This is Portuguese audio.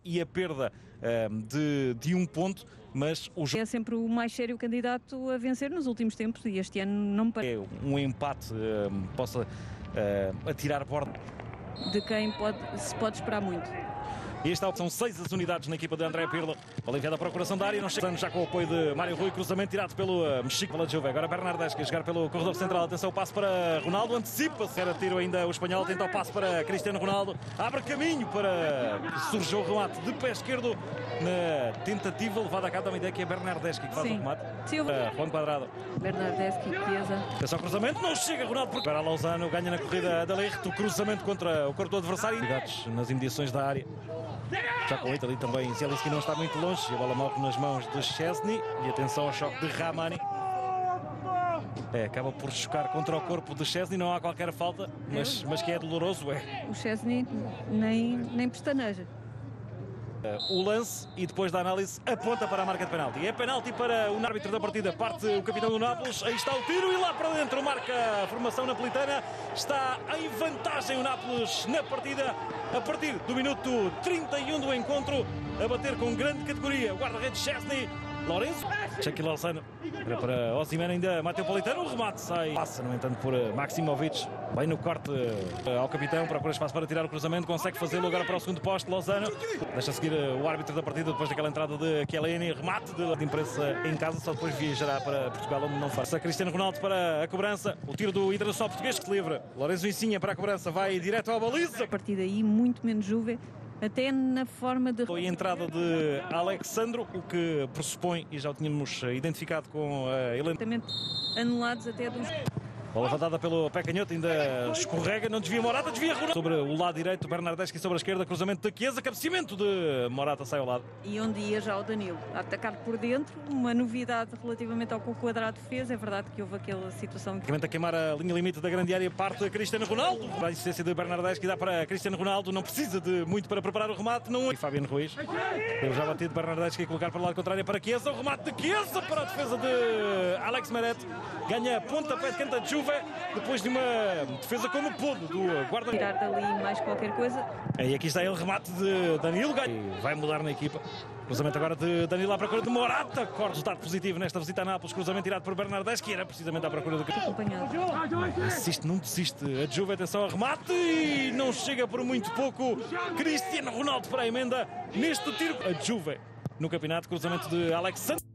e a perda de um ponto, mas o jogo é sempre o mais sério candidato a vencer nos últimos tempos e este ano não me parece. Um empate possa atirar borda De quem se pode esperar muito. E está, são 6 as unidades na equipa de André Pirlo. Bola enviada à procuração da área, não chega já com o apoio de Mário Rui, cruzamento tirado pelo Mexico, pela Juve. Agora Bernardeschi a jogar pelo corredor central, atenção, o passo para Ronaldo, antecipa-se, era tiro ainda o espanhol, tenta o passo para Cristiano Ronaldo, abre caminho para que surja o remate de pé esquerdo na tentativa levada a cabo da ideia que é Bernardeschi que faz o remate. Sim, Juan Quadrado. Bernardeschi, Chiesa. Atenção, cruzamento, não chega Ronaldo para Lozano, ganha na corrida da Ligt, o cruzamento contra o corpo do adversário. Ligados nas imediações da área. Já com 8 ali também, Zielinski não está muito longe, a bola morre nas mãos de Szczesny e atenção ao choque de Rrahmani. Acaba por chocar contra o corpo de Szczesny, não há qualquer falta, mas que é doloroso, O Szczesny nem pestaneja. O lance e depois da análise aponta para a marca de penalti. É penalti para o árbitro da partida, parte o capitão do Nápoles, aí está o tiro e lá para dentro marca a formação napolitana. Está em vantagem o Nápoles na partida a partir do minuto 31 do encontro, a bater com grande categoria o guarda-redes Szczesny. Lourenço, Chucky Lozano, para Osimhen ainda Matteo Politano, o remate sai, passa no entanto por Maximovic, bem no corte ao capitão, procura espaço para tirar o cruzamento, consegue fazê-lo agora para o segundo poste, Lozano, deixa seguir o árbitro da partida depois daquela entrada de Chiellini, remate de imprensa em casa, só depois viajará para Portugal onde não faz. Cristiano Ronaldo para a cobrança, o tiro do Internacional português que se livra, Lourenço Insigne para a cobrança, vai direto à baliza. A partir daí muito menos Juve, até na forma de... Foi a entrada de Alexandro, o que pressupõe, e já o tínhamos identificado com a Helena. Anulados até dos... Bola levantada pelo pé canhoto, ainda escorrega, não desvia Morata, desvia Ronaldo. Sobre o lado direito, Bernardeschi sobre a esquerda, cruzamento de Chiesa, cabeceamento de Morata, sai ao lado. E onde ia já o Danilo, a atacar por dentro, uma novidade relativamente ao que o Quadrado fez, é verdade que houve aquela situação... A queimar a linha limite da grande área, parte Cristiano Ronaldo. A insistência de Bernardeschi dá para Cristiano Ronaldo, não precisa de muito para preparar o remate, não é... E Fabiano Ruiz, eu já batido Bernardeschi a colocar para o lado contrário para Chiesa, o remate de Chiesa para a defesa de Alex Meret, ganha pontapé de canto de Juve, depois de uma defesa como pôde do guarda. Tirar dali mais qualquer coisa. E aqui está ele, remate de Danilo, vai mudar na equipa. Cruzamento agora de Danilo à procura de Morata, corte resultado positivo nesta visita a Nápoles, cruzamento tirado por Bernardeschi, que era precisamente à procura do acompanhado. Não desiste a Juve, atenção ao remate e não chega por muito pouco Cristiano Ronaldo para a emenda neste tiro. A Juve no campeonato, cruzamento de Alexandre.